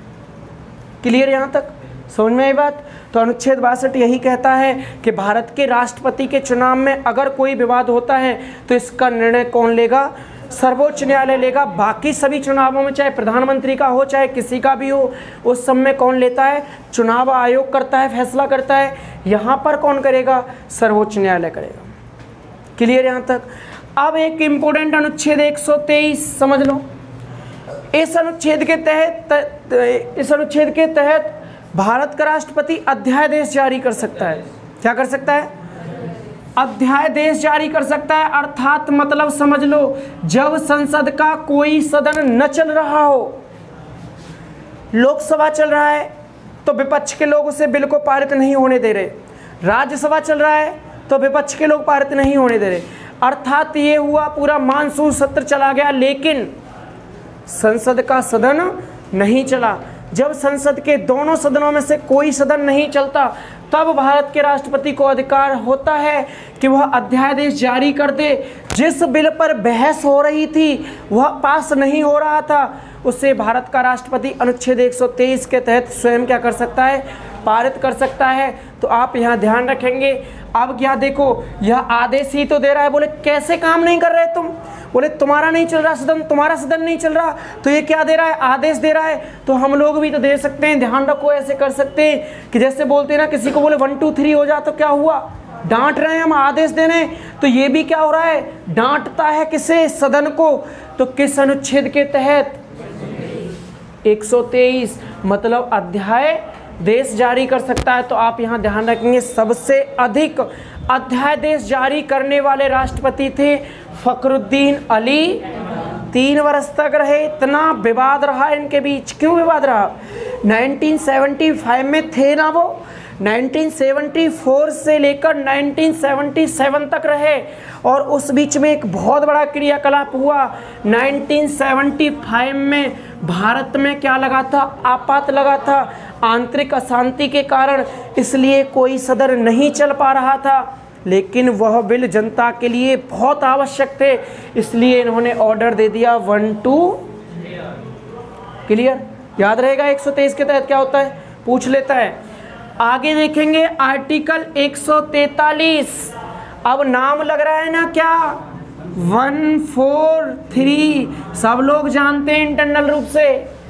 [SPEAKER 1] क्लियर यहाँ तक? समझ में आई बात? तो अनुच्छेद बासठ यही कहता है कि भारत के राष्ट्रपति के चुनाव में अगर कोई विवाद होता है तो इसका निर्णय कौन लेगा? सर्वोच्च न्यायालय लेगा। बाकी सभी चुनावों में, चाहे प्रधानमंत्री का हो चाहे किसी का भी हो, उस सब में कौन लेता है? चुनाव आयोग करता है, फैसला करता है। यहाँ पर कौन करेगा? सर्वोच्च न्यायालय करेगा। क्लियर यहाँ तक? अब एक इम्पोर्टेंट अनुच्छेद एक सौ तेईस समझ लो। इस अनुच्छेद के तहत इस अनुच्छेद के तहत भारत का राष्ट्रपति अध्यादेश जारी कर सकता है। क्या कर सकता है? अध्यादेश जारी कर सकता है, अर्थात मतलब समझ लो जब संसद का कोई सदन न चल रहा हो, लोकसभा चल रहा है तो विपक्ष के लोग उसे बिल को पारित नहीं होने दे रहे, राज्यसभा चल रहा है तो विपक्ष के लोग पारित नहीं होने दे रहे, अर्थात ये हुआ पूरा मानसून सत्र चला गया लेकिन संसद का सदन नहीं चला। जब संसद के दोनों सदनों में से कोई सदन नहीं चलता तब भारत के राष्ट्रपति को अधिकार होता है कि वह अध्यादेश जारी कर दे। जिस बिल पर बहस हो रही थी वह पास नहीं हो रहा था, उससे भारत का राष्ट्रपति अनुच्छेद एक सौ तेईस के तहत स्वयं क्या कर सकता है, पारित कर सकता है। तो आप यहाँ ध्यान रखेंगे। अब क्या देखो, यह आदेश ही तो दे रहा है। बोले कैसे काम नहीं कर रहे तुम? बोले तुम्हारा नहीं चल रहा सदन, तुम्हारा सदन नहीं चल रहा, तो ये क्या दे रहा है, आदेश दे रहा है। तो हम लोग भी तो दे सकते हैं, ध्यान रखो, ऐसे कर सकते हैं कि जैसे बोलते हैं ना, किसी को बोले वन टू थ्री हो जा तो क्या हुआ, डांट रहे हैं हम, आदेश दे रहे हैं। तो ये भी क्या हो रहा है, डांटता है किसे, सदन को। तो किस अनुच्छेद के तहत, एक सौ तेईस, मतलब अध्याय देश जारी कर सकता है। तो आप यहाँ ध्यान रखेंगे, सबसे अधिक अध्यादेश जारी करने वाले राष्ट्रपति थे फखरुद्दीन अली, तीन वर्ष तक रहे। इतना विवाद रहा इनके बीच, क्यों विवाद रहा, उन्नीस सौ पचहत्तर में थे ना वो, उन्नीस सौ चौहत्तर से लेकर उन्नीस सौ सतहत्तर तक रहे और उस बीच में एक बहुत बड़ा क्रियाकलाप हुआ। उन्नीस सौ पचहत्तर में भारत में क्या लगा था, आपात लगा था, आंतरिक अशांति के कारण, इसलिए कोई सदन नहीं चल पा रहा था। लेकिन वह बिल जनता के लिए बहुत आवश्यक थे, इसलिए इन्होंने ऑर्डर दे दिया वन टू। क्लियर, याद रहेगा एक सौ तेईस के तहत क्या होता है, पूछ लेता है। आगे देखेंगे आर्टिकल एक सौ तैंतालीस। अब नाम लग रहा है ना क्या, वन फोर थ्री, सब लोग जानते हैं इंटरनल रूप से,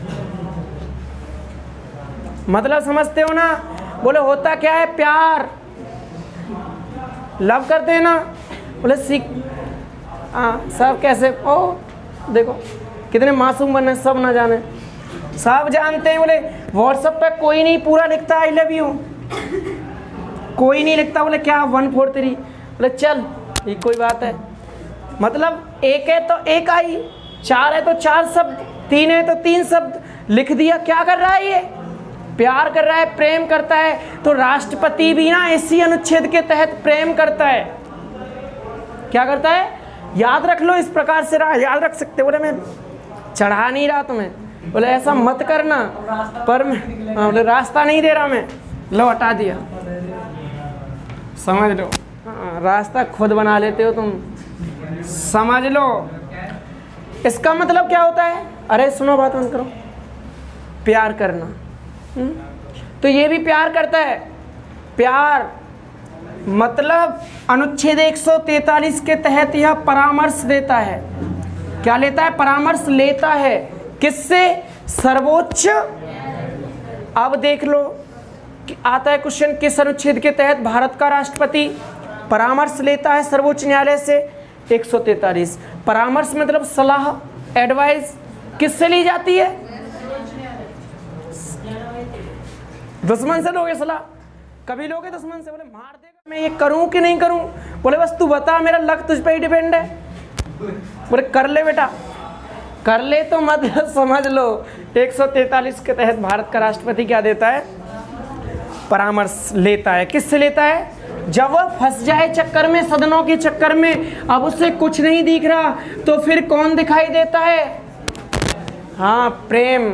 [SPEAKER 1] मतलब समझते हो ना। बोले होता क्या है, प्यार, लव करते हैं ना। बोले सीख, हाँ सब कैसे, ओ देखो कितने मासूम बने, सब ना जाने, सब जानते हैं। बोले व्हाट्सएप पे कोई नहीं पूरा लिखता आई लव यू, कोई नहीं लिखता। बोले क्या वन फोर थ्री, बोले चल ये कोई बात है, मतलब एक है तो एक आई, चार है तो चार शब्द, तीन है तो तीन शब्द लिख दिया। क्या कर रहा है ये, प्यार कर रहा है, प्रेम करता है। तो राष्ट्रपति भी ना इसी अनुच्छेद के तहत प्रेम करता है। क्या करता है, याद रख लो, इस प्रकार से याद रख सकते। बोले मैं चढ़ा नहीं रहा तुम्हें, बोले ऐसा मत करना, पर मैं बोले रास्ता नहीं दे रहा मैं, लो हटा दिया, समझ लो। हाँ, रास्ता खुद बना लेते हो तुम, समझ लो। इसका मतलब क्या होता है, अरे सुनो बात मत करो, प्यार करना। हुँ? तो ये भी प्यार करता है। प्यार मतलब अनुच्छेद एक सौ तैंतालीस के तहत यह परामर्श देता है। क्या लेता है, परामर्श लेता है, किससे, सर्वोच्च। अब देख लो कि आता है क्वेश्चन, किस अनुच्छेद के तहत भारत का राष्ट्रपति परामर्श लेता है सर्वोच्च न्यायालय से, एक सौ तैंतालीस। परामर्श मतलब सलाह, एडवाइस, किससे ली जाती है, दुश्मन से लोगे सलाह, कभी लोगे दुश्मन से। बोले मार देगा, मैं ये करूं कि नहीं करूं, बोले बस तू बता, मेरा लक तुझ पे ही डिपेंड है। बोले कर ले बेटा, कर ले, तो मतलब समझ लो एक सौ तैंतालीस के तहत भारत का राष्ट्रपति क्या देता है, परामर्श लेता है। किससे लेता है, जब वह फंस जाए चक्कर में, सदनों के चक्कर में, अब उससे कुछ नहीं दिख रहा, तो फिर कौन दिखाई देता है, हाँ प्रेम।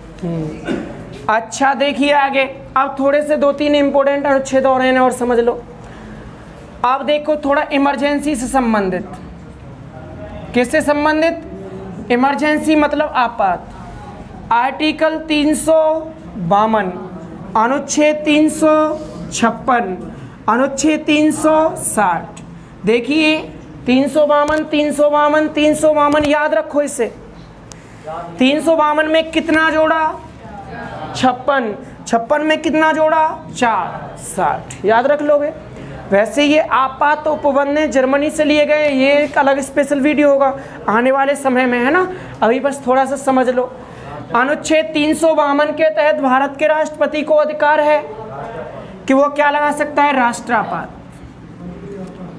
[SPEAKER 1] अच्छा देखिए आगे, अब थोड़े से दो तीन इंपॉर्टेंट अनुच्छेद और हैं और समझ लो। अब देखो थोड़ा इमरजेंसी से संबंधित, किससे संबंधित, इमरजेंसी मतलब आपात। आर्टिकल तीन सौ बावन, अनुच्छेद तीन सौ छप्पन, अनुच्छेद तीन सौ साठ। देखिए तीन सौ बावन, तीन सौ बावन, तीन सौ बावन, याद रखो इसे। तीन सौ बावन में कितना जोड़ा, छप्पन, छप्पन में कितना जोड़ा, चार, साठ, याद रख लोगे। वैसे ये आपात उपबंध जर्मनी से लिए गए, ये एक अलग स्पेशल वीडियो होगा आने वाले समय में, है ना। अभी बस थोड़ा सा समझ लो। अनुच्छेद तीन सौ बावन के तहत भारत के राष्ट्रपति को अधिकार है कि वो क्या लगा सकता है, राष्ट्रापात।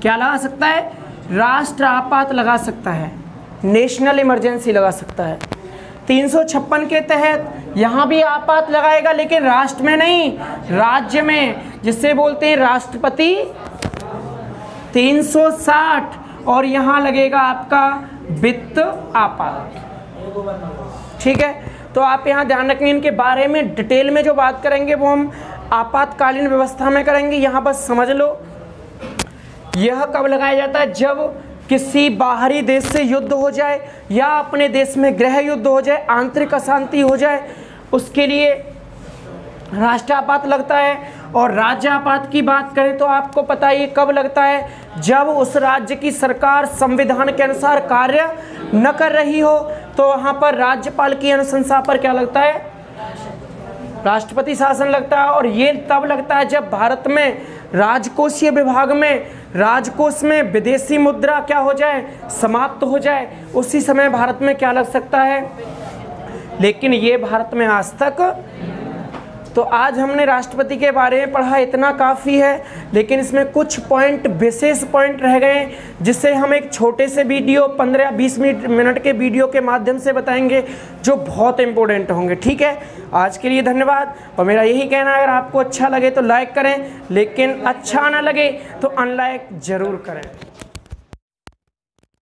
[SPEAKER 1] क्या लगा सकता है? राष्ट्र आपात लगा सकता है, नेशनल इमरजेंसी लगा सकता है। तीन सौ छप्पन के तहत यहाँ भी आपात लगाएगा, लेकिन राष्ट्र में नहीं, राज्य में, जिससे बोलते हैं राष्ट्रपति। तीन सौ साठ और यहाँ लगेगा आपका वित्त आपात। ठीक है, तो आप यहाँ ध्यान रखेंगे, इनके बारे में डिटेल में जो बात करेंगे वो हम आपातकालीन व्यवस्था में करेंगे। यहाँ बस समझ लो, यह कब लगाया जाता है? जब किसी बाहरी देश से युद्ध हो जाए या अपने देश में गृह युद्ध हो जाए, आंतरिक अशांति हो जाए, उसके लिए राष्ट्र आपात लगता है। और राज्य आपात की बात करें तो आपको पता है ये कब लगता है? जब उस राज्य की सरकार संविधान के अनुसार कार्य न कर रही हो, तो वहाँ पर राज्यपाल की अनुशंसा पर क्या लगता है? राष्ट्रपति शासन लगता है। और ये तब लगता है जब भारत में राजकोषीय विभाग में, राजकोष में विदेशी मुद्रा क्या हो जाए? समाप्त हो जाए। उसी समय भारत में क्या लग सकता है? लेकिन ये भारत में आज तक। तो आज हमने राष्ट्रपति के बारे में पढ़ा, इतना काफ़ी है, लेकिन इसमें कुछ पॉइंट, विशेष पॉइंट रह गए, जिससे हम एक छोटे से वीडियो पंद्रह बीस मिनट मिनट के वीडियो के माध्यम से बताएंगे, जो बहुत इंपॉर्टेंट होंगे। ठीक है, आज के लिए धन्यवाद। और मेरा यही कहना है, अगर आपको अच्छा लगे तो लाइक करें, लेकिन अच्छा ना लगे तो अनलाइक जरूर करें।